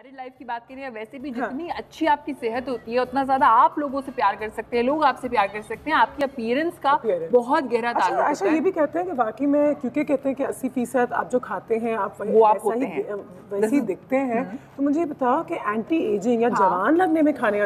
Married life की बात करें या वैसे भी जितनी अच्छी आपकी सेहत होती है उतना ज्यादा आप लोगों से प्यार कर सकते हैं, लोग आपसे प्यार कर सकते हैं, आपकी अपीयरेंस का बहुत गहरा ताल्लुक होता है। अच्छा, ये भी कहते हैं कि वाकई में, क्योंकि कहते हैं कि 80% आप जो खाते हैं आप वैसे ही दिखते हैं, तो मुझे बताओ कि एंटी एजिंग या जवान लगने में खाने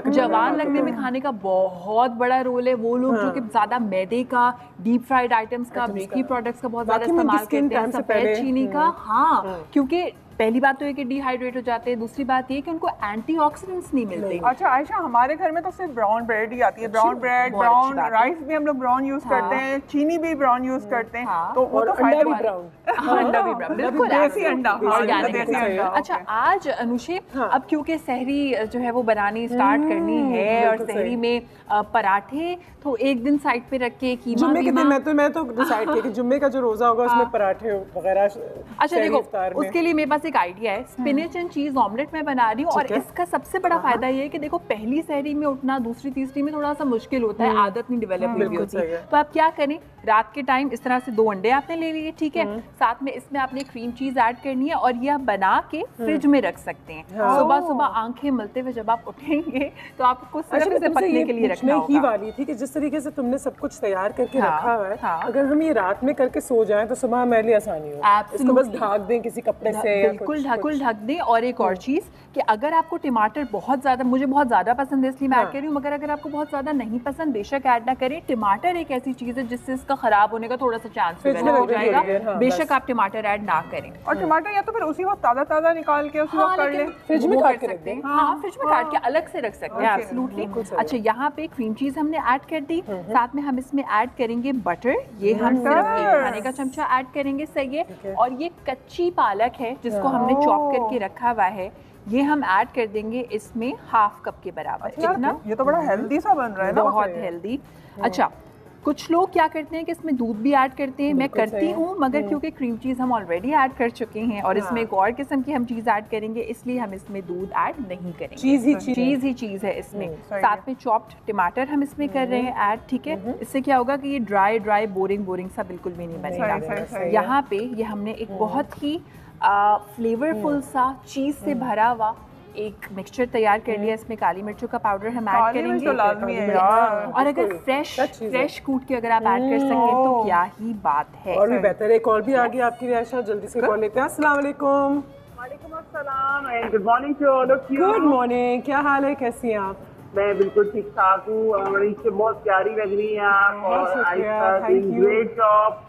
का बहुत बड़ा रोल है। वो लोग जो कि ज्यादा मैदे का, डीप फ्राइड आइटम्स का, बेकरी प्रोडक्ट्स का बहुत ज्यादा इस्तेमाल करते हैं, सफेद चीनी का, हाँ, क्योंकि पहली बात तो ये कि डिहाइड्रेट हो जाते हैं, दूसरी बात ये कि उनको एंटीऑक्सीडेंट्स नहीं मिलते। अच्छा आयशा, हमारे घर में तो सिर्फ ब्राउन ब्रेड ही आती है, ब्राउन ब्रेड, ब्राउन राइस भी हम लोग ब्राउन यूज करते हैं, चीनी भी ब्राउन यूज करते हैं, तो वो तो अंडा भी ब्राउन, अंडा भी ब्राउन, बिल्कुल देसी अंडा, देसी अंडा। अच्छा, आज अनुषे अब क्योंकि सहरी जो है वो बनानी स्टार्ट करनी है और सहरी में पराठे तो एक दिन साइड पे रख के कीमा, जुम्मे के दिन मैं तो डिसाइड किया कि जुम्मे का जो रोजा होगा उसमें पराठे वगैरह। अच्छा देखो, उसके लिए मेरे पास एक आइडिया है, स्पिनच एंड चीज ऑमलेट मैं बना रही हूँ और इसका सबसे बड़ा फायदा ये है कि देखो पहली सहरी में उठना, दूसरी तीसरी में थोड़ा सा मुश्किल होता है, आदत नहीं डेवलप हुई होती है, तो आप क्या करें, रात के टाइम इस तरह से 2 अंडे आपने ले लिए, ठीक है, साथ में इसमें आपने क्रीम चीज ऐड करनी है और ये आप बना के फ्रिज में रख सकते हैं। सुबह सुबह आंखें मलते हुए जब आप उठेंगे तो आपको सिर्फ इसे पकने के लिए रखना होगा। ही वाली थी कि जिस तरीके से तुमने सब कुछ तैयार करके रखा हुआ है, अगर हम ये रात में करके सो जाएं तो सुबह हमारे लिए आसानी हो। इसको बस ढक दें किसी कपड़े से, बिल्कुल ढक दें। और एक और चीज कि अगर आपको टमाटर बहुत ज्यादा, मुझे बहुत ज्यादा पसंद है इसलिए मैं ऐड कर रही हूँ, मगर अगर आपको बहुत ज्यादा नहीं पसंद बेशक ऐड ना करें। टमाटर एक ऐसी चीज है जिससे इसका खराब होने का थोड़ा सा चांस हो जाएगा, बेशक आप टमाटर ऐड ना करें। और टमाटर या तो फिर उसी वक्त ताजा निकाल के उसी वक्त कर लें, फ्रिज में काट के रख दें। हाँ, फ्रिज में काट के अलग से रख सकते हैं, एब्सोल्युटली। अच्छा, यहाँ पे क्रीम चीज हमने ऐड कर दी, साथ में हम इसमें ऐड करेंगे बटर, ये हम सिर्फ 1 खाने का चमचा ऐड करेंगे, सही है। और ये कच्ची पालक है जिसको हमने चॉप करके रखा हुआ है, ये हम ऐड कर देंगे इसमें 1/2 कप के बराबर। इतना ये तो बड़ा हेल्दी सा बन रहा है ना, बहुत हेल्दी। अच्छा, कुछ लोग क्या करते हैं कि इसमें दूध भी ऐड करते हैं, मैं करती हूँ, मगर क्योंकि क्रीम चीज़ हम ऑलरेडी ऐड कर चुके हैं और इसमें एक और किस्म की हम चीज़ ऐड करेंगे, इसलिए हम इसमें दूध ऐड नहीं करेंगे। चीज़ है इसमें। साथ में चॉप्ड टमाटर हम इसमें कर रहे हैं ऐड, ठीक है। इससे क्या होगा कि ये ड्राई बोरिंग सा बिल्कुल भी नहीं बनेगा। यहाँ पे ये हमने एक बहुत ही फ्लेवरफुल सा चीज़ से भरा हुआ एक मिक्सचर तैयार कर लिया। इसमें काली मिर्चों का पाउडर हम ऐड करेंगे, तो लाजमी है यार। और अगर फ्रेश कूट के अगर आप ऐड कर सकें तो क्या ही बात है, और भी बेहतर। एक और भी आ गई आपकी रियाशा, जल्दी से कॉल लेते हैं। अस्सलाम वालेकुम। वालेकुम अस्सलाम and good morning to all of you. Good morning, क्या हाल है, कैसी हैं आप? मैं बिल्कुल ठीक ठाक हूँ, हमारी से बहुत प्यारी लग रही हैं आप, और ग्रेट जॉब,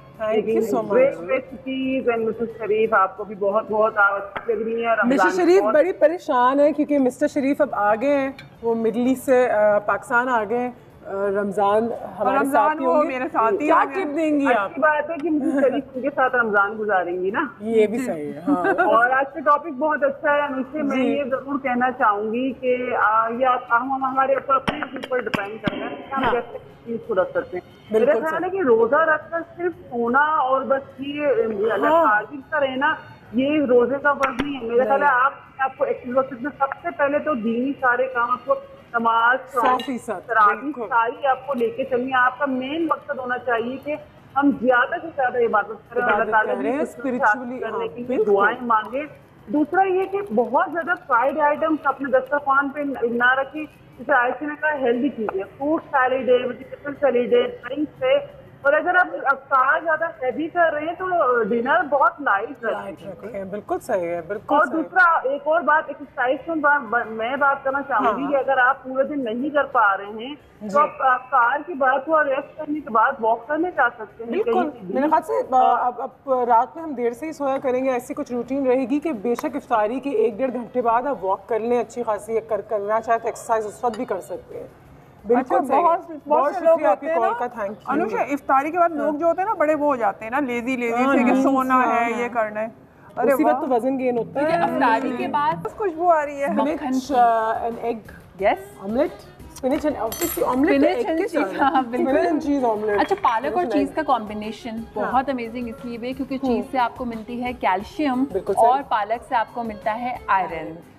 मिसेस शरीफ आपको भी बहुत आवश्यक लग रही है। मिसेस शरीफ बड़ी परेशान है क्योंकि मिस्टर शरीफ अब आ गए हैं, वो मिडल ईस्ट से पाकिस्तान आ गए। रमजान हमारे साथ वो मेरे साथ ही, क्या टिप देंगी आप? अच्छी बात है कि मिसेस शरीफ के साथ रमजान गुजारेंगी ना, ये भी सही है। हाँ। और आज का टॉपिक बहुत अच्छा है अनुष्का, मैं ये जरूर कहना चाहूंगी कि ये हम हमारे अपने ऊपर डिपेंड करते हैं कि हम कैसे चीज को रख सकते हैं। मेरा ख्याल है कि रोजा रखकर सिर्फ सोना और बस ये हाजिर का रहना ये रोजे का वर्ग नहीं है। मेरा ख्याल है आपको एक्टिव में सबसे पहले तो दीनी सारे काम, आपको नमाज सारी आपको लेके चलिए। आपका मेन मकसद होना चाहिए कि हम ज्यादा से ज्यादा इबादत करें, अल्लाह ताला की स्पिरिचुअली करने के लिए दुआएं मांगे। दूसरा ये कि बहुत ज्यादा फ्राइड आइटम्स अपने दस्तरखान पे ना रखें। जैसे आयशा ने कहा, हेल्दी चीजें, फ्रूट सैलेड है, वेजिटेबल सैलेड है, ड्रिंक्स है। और अगर आप अफ्तार ज्यादा हैवी कर रहे हैं तो डिनर बहुत लाइट रखें। बिल्कुल सही है, बिल्कुल। और दूसरा एक और बात, एक्सरसाइज में मैं बात करना चाहूंगी कि अगर आप पूरे दिन नहीं कर पा रहे हैं तो आप अफ्तार की बात हुआ, रेस्ट करने के बाद वॉक करने जा सकते हैं। बिल्कुल, मेरे ख्याल से अब रात में हम देर से ही सोया करेंगे, ऐसी कुछ रूटीन रहेगी कि बेशक इफ्तारी के 1-1.5 घंटे बाद आप वॉक कर लें, अच्छी खासी करना चाहे तो एक्सरसाइज उस वक्त भी कर सकते हैं। बिल्कुल, बहुत से लोग होते हैं ना अनुषा, इफ्तारी के बाद लोग जो होते हैं ना बड़े वो हो जाते हैं ना, लेजी से कि सोना है, ये करना है। अरे उसी वक्त तो वजन गेन होता है। इफ्तारी के बाद खुशबू आ रही है। And egg, yes, omelette, spinach and omelette, cheese omelette. अच्छा, पालक और चीज का कॉम्बिनेशन बहुत अमेजिंग इसलिए भी क्योंकि चीज से आपको मिलती है कैल्शियम और पालक से आपको मिलता है आयरन।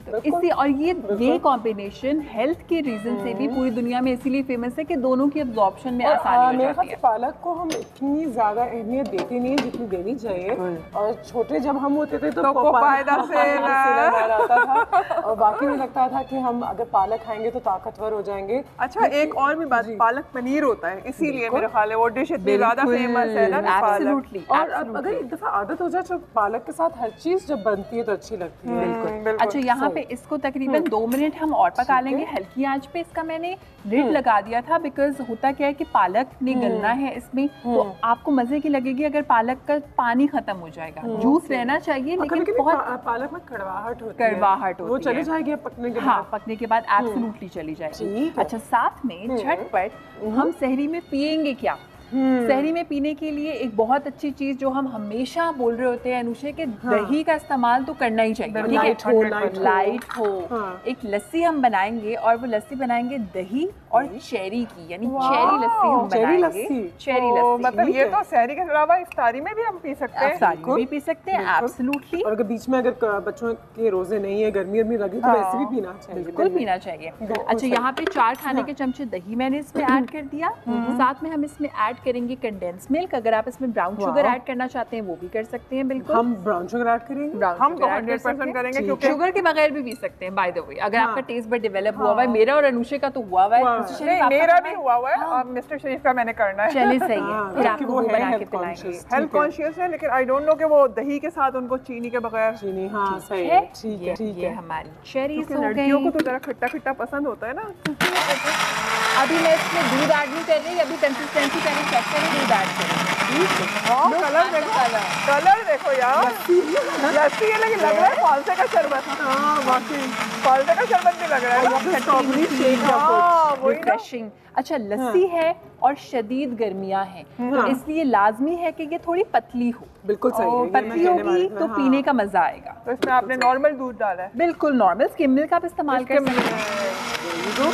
इससे और ये कॉम्बिनेशन हेल्थ के रीजन से भी पूरी दुनिया में इसीलिए फेमस है कि दोनों की एब्जॉर्प्शन में आसानी हो मेरे जाती ख्याल से है। पालक को हम इतनी ज्यादा अहमियत देते नहीं जितनी देनी चाहिए, और छोटे जब हम होते थे तो कोपायदा से आता था, और बाकी में लगता था कि हम अगर पालक खाएंगे तो ताकतवर हो जाएंगे। अच्छा एक और भी बात, पालक पनीर होता है, इसीलिए मेरे ख्याल है वो डिश इतनी ज्यादा फेमस है ना पालक। Absolutely, और अब अगर एक दफा आदत हो जाए तो पालक के साथ हर चीज जब बनती है तो अच्छी लगती है। बिल्कुल। अच्छा यहाँ पे इसको तकरीबन 2 मिनट हम और पका लेंगे हल्की आंच पे। इसका मैंने लिड लगा दिया था बिकॉज होता क्या है कि पालक ने गलना है इसमें, तो आपको मजे की लगेगी अगर पालक का पानी खत्म हो जाएगा। जूस रहना चाहिए लेकिन बहुत पालक में कड़वाहट होती है, कड़वाहट वो होती चली है। जाएगी पकने के बाद। हाँ, पकने के बाद एब्सोल्युटली चली जाएगी। ठीक है। अच्छा साथ में झटपट हम सहरी में पियेंगे क्या? सहरी में पीने के लिए एक बहुत अच्छी चीज जो हम हमेशा बोल रहे होते हैं अनुषे के दही का इस्तेमाल तो करना ही चाहिए, ठीक है? लाइट हो। एक लस्सी हम बनाएंगे और वो लस्सी बनाएंगे दही और चेरी की, यानी चेरी लस्सी हम बनाएंगे। चेरी लस्सी मतलब ये तो सहरी के अलावा इफ्तारी में भी हम पी सकते हैं। इफ्तारी में भी पी सकते हैं एब्सोल्युटली। और अगर बीच में अगर बच्चों के रोजे नहीं है, गर्मी लगी तो वैसे भी पीना चाहिए, बिल्कुल पीना चाहिए। अच्छा यहाँ पे 4 खाने के चमचे दही मैंने इसमें ऐड कर दिया। साथ में हम इसमें ऐड करेंगे कंडेंस मिल्क। अगर आप इसमें ब्राउन शुगर ऐड करना चाहते हैं वो भी कर सकते हैं। बिल्कुल हम ब्राउन शुगर ऐड करेंगे, हम तो 100% करेंगे क्योंकि शुगर के बगैर भी पी सकते हैं। बाय द वे अगर आपका टेस्ट बड डेवलप हुआ हुआ है, मेरा और अनुषे का तो हुआ हुआ है, नहीं मेरा भी हुआ हुआ है, और मिस्टर शरीफ का मैंने करना है। चलिए सही है, फिर आपको वो बना के पिलाएंगे। हेल्थ कॉन्शियस है लेकिन आई डोंट नो कि वो दही के साथ उनको चीनी के बगैर। चीनी, हाँ सही है, ठीक है, ठीक ये है। हमारी चेरीज हो लड़कियों को गई। तो जरा खट्टा खट्टा पसंद होता है ना। अभी मैं इसमें दूध ऐड नहीं कर रही, अभी कंसिस्टेंसी पहले चेक करें, दूध ऐड करें। कलर देखो, कलर देखो यार, लस्सी है लेकिन लग रहा है फालसे का शरबत। हाँ वाकई फालसे का शरबत भी लग रहा है। Strawberry shake refreshing. अच्छा लस्सी है और शदीद गर्मियां हैं, तो इसलिए लाजमी है कि ये थोड़ी पतली हो। बिल्कुल सही है, पतली होगी तो पीने का मजा आएगा। तो इसमें आपने नॉर्मल दूध डाला है? बिल्कुल नॉर्मल स्किम मिल्क आप इस्तेमाल कर सकते हैं।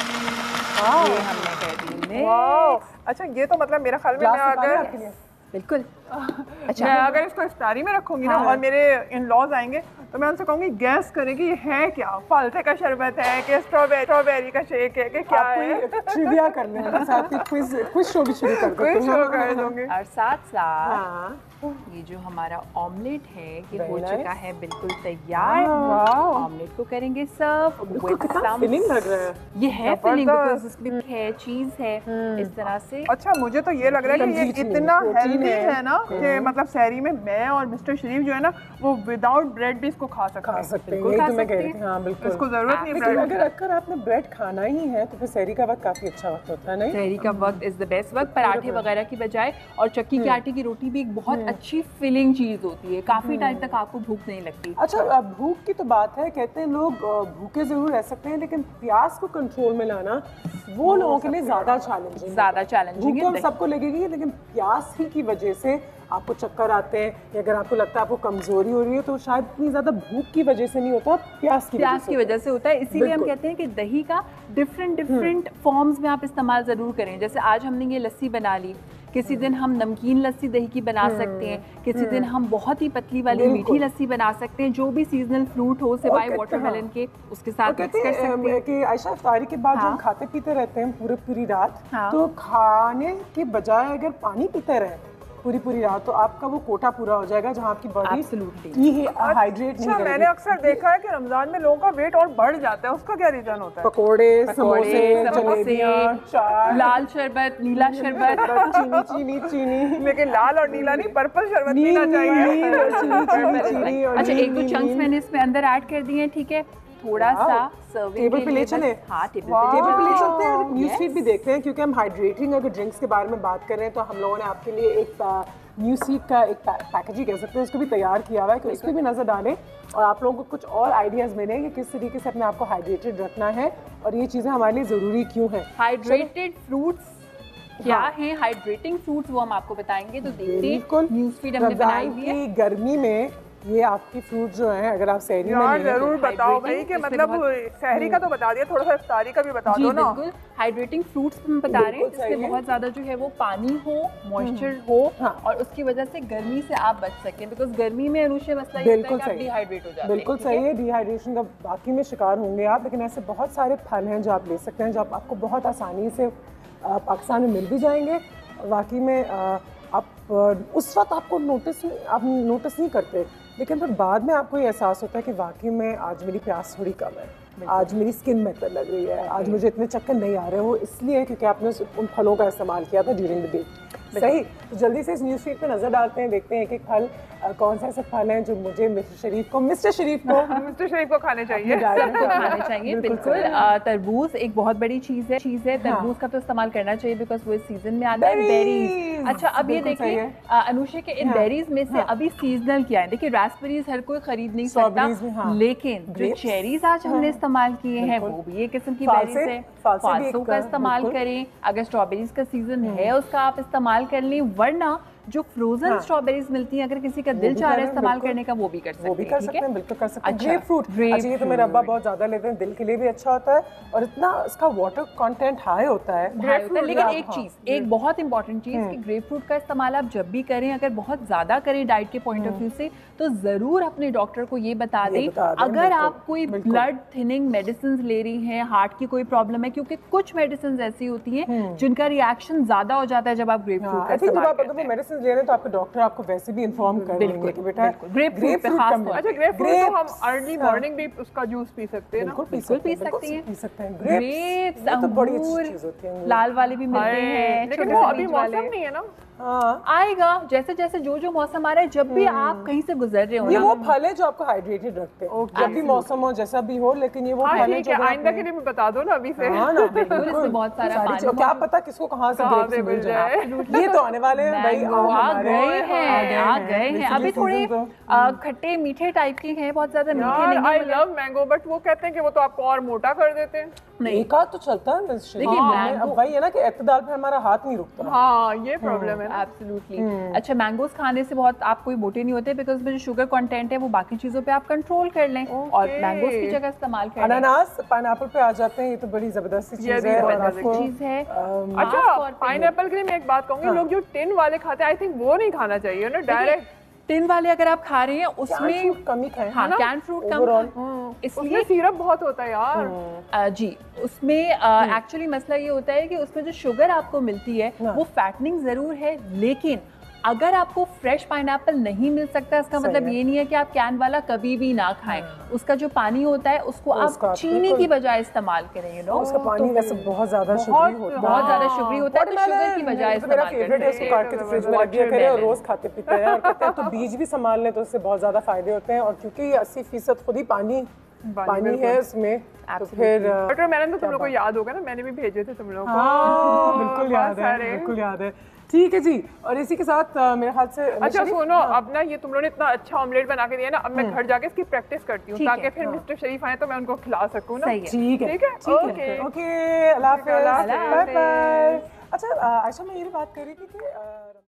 ये हमने कर दी मिक्स। अच्छा ये तो मतलब मेरा ख्याल में मैं अगर बिल्कुल अच्छा मैं अगर इसको इफ्तारी में रखूंगी ना और मेरे इन लॉज आएंगे तो मैं उनसे कहूंगी गैस करें कि ये है क्या, फालते का शरबत है कि स्ट्रॉबेरी का शेक है कि क्या है। ट्रिविया करने हैं, साथ ही क्विज शो भी शुरू कर देते हैं। क्विज शो कर दूंगी। और साथ साथ ये जो हमारा ऑमलेट है ये हो चुका है बिल्कुल तैयार। ऑमलेट को करेंगे सर्व विद सम फिलिंग लग रहा है। ये है फिलिंग बिकॉज़ इसमें है चीज है इस तरह से। अच्छा मुझे तो ये लग रहा है कि ये इतना हेल्दी है ना कि मतलब सहरी में मैं और मिस्टर शरीफ जो है ना वो विदाउट ब्रेड भी इसको खा सकते हैं। यही तो मैं कह रही थी। हाँ बिल्कुल, इसको जरूरत नहीं लेकिन अगर आपने ब्रेड खाना ही है तो फिर सहरी का वक्त काफी अच्छा वक्त होता है। नहीं, सहरी का वक्त इज द बेस्ट वक्त पराठे वगैरह की बजाय। और चक्की के आटे की रोटी भी एक बहुत अच्छी फिलिंग चीज होती है, काफी टाइम तक आपको भूख नहीं लगती। अच्छा भूख की तो बात है, कहते हैं लोग भूखे जरूर रह सकते हैं लेकिन प्यास को कंट्रोल में लाना वो लोगों के लिए ज्यादा चैलेंजिंग है। सबको लगेगी लेकिन प्यास ही की वजह से आपको चक्कर आते हैं, या अगर आपको लगता है आपको कमजोरी हो रही है तो शायद इतनी ज्यादा भूख की वजह से नहीं होता, प्यास की वजह से होता है। इसीलिए हम कहते हैं कि दही का डिफरेंट फॉर्म्स में आप इस्तेमाल जरूर करें। जैसे आज हमने ये लस्सी बना ली, किसी दिन हम नमकीन लस्सी दही की बना सकते हैं, किसी दिन हम बहुत ही पतली वाली मीठी लस्सी बना सकते हैं, जो भी सीजनल फ्रूट हो सिवाय वाटरमेलन के उसके साथ मिक्स कर सकते हैं। कि आयशा इफ्तारी के बाद हम खाते पीते रहते हैं पूरी रात, तो खाने के बजाय अगर पानी पीते रहे पूरी रात तो आपका वो कोटा पूरा हो जाएगा जहाँ आपकी बॉडी हाइड्रेट नहीं करेगी। मैंने अक्सर देखा है कि रमजान में लोगों का वेट और बढ़ जाता है, उसका क्या रीजन होता है? पकोड़े, समोसे, जलेबियां, चाय, लाल शरबत, नीला शरबत, चीनी। लेकिन लाल और नीला नहीं, पर्पल शरबत पीना चाहिए। अच्छा 1-2 चंक्स मैंने इसमें अंदर ऐड कर दिए हैं, ठीक है। थोड़ा सा टेबल पे ले चले। हाँ टेबल पे ले चलते हैं। न्यूज़ फीड भी देखते हैं क्योंकि हम हाइड्रेटिंग अगर ड्रिंक्स के बारे में बात कर रहे हैं तो हम लोगों ने आपके लिए एक न्यूज़ फीड का एक पैकेज ही कह सकते हैं उसको भी तैयार किया हुआ है कि उस पर भी नजर डालें और आप लोगों को कुछ और आइडियाज मिलें कि किस तरीके से अपने आप को हाइड्रेटेड रखना है और ये चीज़ें हमारे लिए ज़रूरी क्यों है। हाइड्रेटेड फ्रूट्स क्या है, हाइड्रेटिंग फ्रूट्स वो हम आपको बताएंगे। तो देखते हैं न्यूज़ फीड हमने बनाई हुई है। गर्मी में ये आपकी फ्रूट जो है अगर आप सहरी में यार लें जरूर बताओ भाई कि मतलब सहरी का तो बता दिया, थोड़ा सा इफ्तारी का भी बता दो ना। बिल्कुल हाइड्रेटिंग फ्रूट्स हम बता रहे हैं जिसमें बहुत ज्यादा जो है वो पानी हो, मॉइस्चर हो और उसकी वजह से गर्मी से आप बच सकें, बिकॉज गर्मी में अनुषे मसला ये होता है कि आप डिहाइड्रेट हो जाते हैं। बिल्कुल सही है, डिहाइड्रेशन का बाकी में शिकार होंगे आप, लेकिन ऐसे बहुत सारे फल हैं जो आप ले सकते हैं जो आपको बहुत आसानी से पाकिस्तान में मिल भी जाएंगे। वाकई में आप उस वक्त आपको नोटिस नहीं करते, लेकिन फिर बाद में आपको ये एहसास होता है कि वाकई में आज मेरी प्यास थोड़ी कम है, आज मेरी स्किन बेहतर लग रही है, आज मुझे इतने चक्कर नहीं आ रहे। वो इसलिए क्योंकि आपने उन फलों का इस्तेमाल किया था ड्यूरिंग द डे। सही, तो जल्दी से इस न्यूज़ फीड पे नजर डालते हैं, देखते हैं एक एक फल कौन सा ऐसे फल हैं जो मुझे मिस्टर शरीफ को खाने चाहिए। खाने चाहिए बिल्कुल। तरबूज एक बहुत बड़ी चीज़ है, तरबूज का तो इस्तेमाल करना चाहिए बिकॉज वो इस सीजन में आता है। बेरीज, अच्छा अब ये देखिए अनुषे के इन बेरीज में से अभी सीजनल क्या है, देखिए रास्पबेरीज हर कोई खरीद नहीं सकता, लेकिन जो चेरीज आज हमने इस्तेमाल किए हैं वो भी एक किस्म की बेरीज है, फालसो का इस्तेमाल करें। अगर स्ट्रॉबेरीज का सीजन है उसका आप इस्तेमाल कर लें, वरना जो फ्रोजन स्ट्रॉबेरीज मिलती हैं अगर किसी का दिल चाह रहा है इस्तेमाल करने का वो भी कर सकते हैं। बिल्कुल कर सकते हैं। ग्रेप फ्रूट, अच्छा ये तो मेरे अब्बा बहुत ज्यादा लेते हैं, दिल के लिए भी अच्छा होता है और इतना इसका वाटर कंटेंट हाई होता है। लेकिन एक चीज, एक बहुत इंपॉर्टेंट चीज कि ग्रेप फ्रूट का इस्तेमाल आप जब भी करें, अगर बहुत ज्यादा करें डाइट के पॉइंट ऑफ व्यू से, तो जरूर अपने डॉक्टर को ये बता दें। अगर आप कोई ब्लड थिनिंग मेडिसिन ले रही हैं, हार्ट की कोई प्रॉब्लम है, क्योंकि कुछ मेडिसिन ऐसी होती हैं जिनका रिएक्शन ज्यादा हो जाता है जब आप ग्रेप फ्रूट का इस्तेमाल करते हैं। मेडिसिन ले रहे हैं तो आपके डॉक्टर आपको वैसे भी इन्फॉर्म कर देंगे कि बेटा ग्रेप फ्रूट पे खास तौर। अच्छा ग्रेप फ्रूट तो हम अर्ली मॉर्निंग भी उसका जूस पी सकते हैं ना? बिल्कुल पी सकते हैं। ग्रेप्स तो बड़ी अच्छी चीज होती है, लाल वाले भी मिलते हैं, लेकिन वो अभी मौसम नहीं है ना, आएगा जैसे जैसे जो मौसम आ रहा है। जब भी आप कहीं से गुजर रहे हो, ये वो फल है जो आपको हाइड्रेटेड रखते हैं जब भी मौसम हो जैसा भी हो, लेकिन ये वो फल है जो आइंदा के लिए भी बता दो ना अभी से। हाँ ना बिल्कुल, इसमें बहुत सारा पानी, क्या पता किसको कहाँ से ग्रेप्स मिल जाए। ये तो आने वाले हैं भाई, आ गए हैं। अभी थोड़े खट्टे मीठे टाइप के हैं, बहुत ज्यादा मीठे नहीं। आई लव मैंगो, बट वो कहते हैं कि वो तो आपको और मोटा कर देते हैं। नहीं, एक आध तो चलता है, लेकिन अब वही है ना कि इत्तेदाल पे हमारा हाथ नहीं रुकता। हाँ ये प्रॉब्लम है। एब्सोल्युटली। अच्छा मैंगोज खाने से बहुत आप कोई मोटे नहीं होते, बिकॉज में जो शुगर कंटेंट है वो बाकी चीजों पे आप कंट्रोल कर लें और मैंगोज की जगह इस्तेमाल करें। अनानास, पाइनएप्पल पे आ जाते हैं, ये तो बड़ी जबरदस्त चीज है। अच्छा पाइनएप्पल के लिए मैं एक बात कहूंगी, लोग जो टिन वाले खाते हैं आई थिंक वो नहीं खाना चाहिए ना, डायरेक्ट टिन वाले अगर आप खा रहे हैं उसमें कम ही खाएं, हाँ कैन फ्रूट कम, इसलिए सिरप बहुत होता है यार। जी उसमें एक्चुअली मसला ये होता है कि उसमें जो शुगर आपको मिलती है वो फैटनिंग जरूर है, लेकिन अगर आपको फ्रेश पाइनएप्पल नहीं मिल सकता इसका मतलब ये नहीं है कि आप कैन वाला कभी भी ना खाएं। उसका जो पानी होता है उसको आप चीनी की बजाय इस्तेमाल करें। उसका पानी वैसे बहुत ज्यादा शुगरी होता है, बहुत ज्यादा शुगरी होता है, तो शुगर की बजाय इस्तेमाल करें। इसको काट के फ्रिज में रख दिया करें और रोज खाते पीते हैं और कहते हैं तो बीज भी संभाल लें तो उससे बहुत ज्यादा फायदे होते हैं। और क्योंकि 80% खुद ही पानी है इसमें, तो फिर डॉक्टर मैंने तो तुम लोग को याद होगा ना, मैंने भी भेजे थे तुम लोग को। बिल्कुल याद है। ठीक है जी, और इसी के साथ मेरे ख्याल से अच्छा सुनो, अब ना ये तुम लोगों ने इतना अच्छा ऑमलेट बना के दिया ना, अब मैं घर जाके इसकी प्रैक्टिस करती हूँ ताकि फिर मिस्टर शरीफ आए तो मैं उनको खिला सकूँ ना। ठीक है ओके, अल्लाह हाफिज़, बाय बाय। अच्छा आयशा मैं ये बात कर रही थी कि